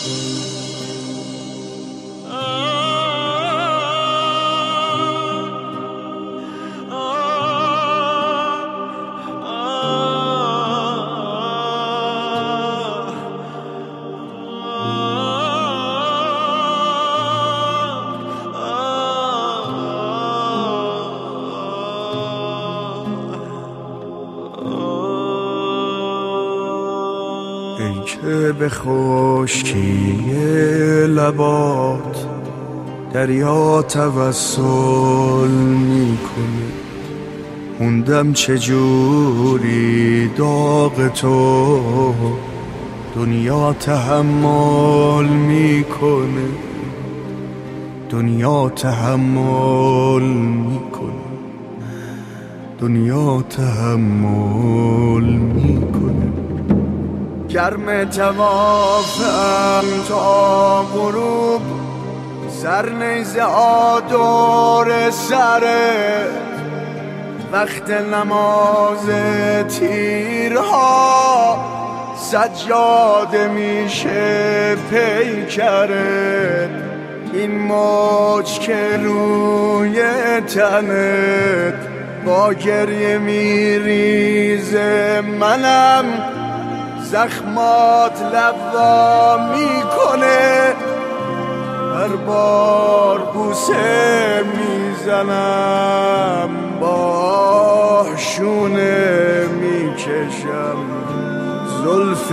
ای که به خشکی لبات دریا توسل میکنه، موندم چجوری داغ تو دنیا تحمل میکنه، دنیا تحمل میکنه، دنیا تحمل میکنه. گرم توافم تا غروب، سر نیزه آدور سرت، وقت نماز تیرها سجاده میشه پیکرت. این موج که روی تنت با گریه میریزه، منم زخمات لوا میکنه. هر بار بوسه میزنم با شونه میکشم، زلف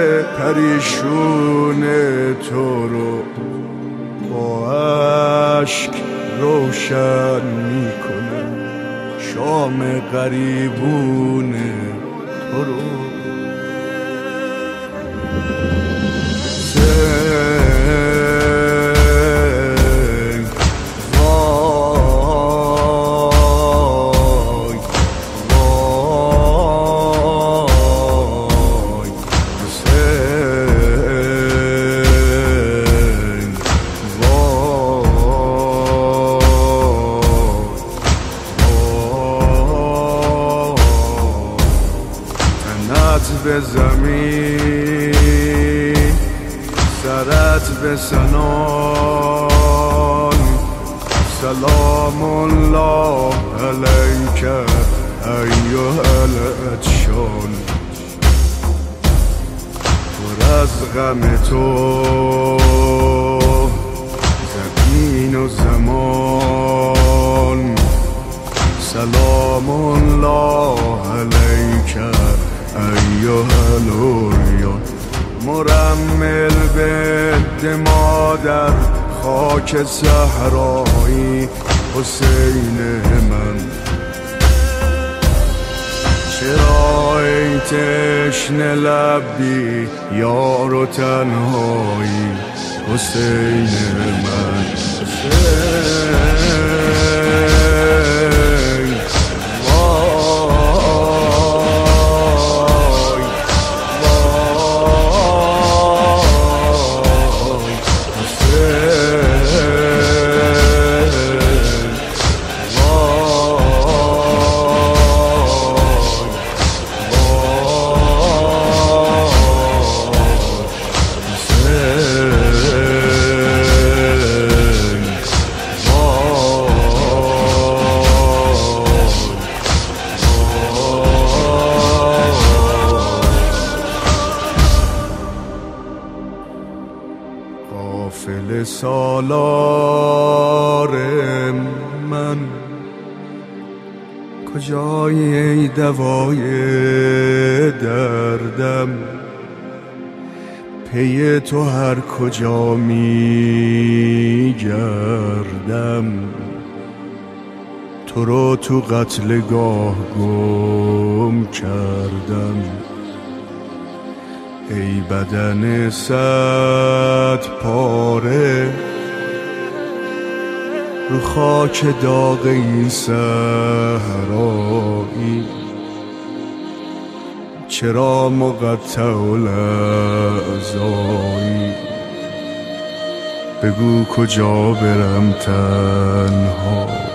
پریشون تو رو با اشک روشن میکنه، شام غریبون تو رو. به زمین سرت به سنان، سلام الله علیک ایها العطشان. پر از غم تو زمین و زمان، سلام الله علیک ایها العریان. مرمل بنت مادر خاک صحرایی حسین من، چرا ای تشنه لبی یار و تنهایی حسین من. قافل سالار من کجای ای دوای دردم، پی تو هر کجا می گردم، تو رو تو قتلگاه گم کردم. ای بدن صد پاره رو خاک داغ این صحرایی، چرا مقطع الاعضایی؟ بگو کجا برم تنها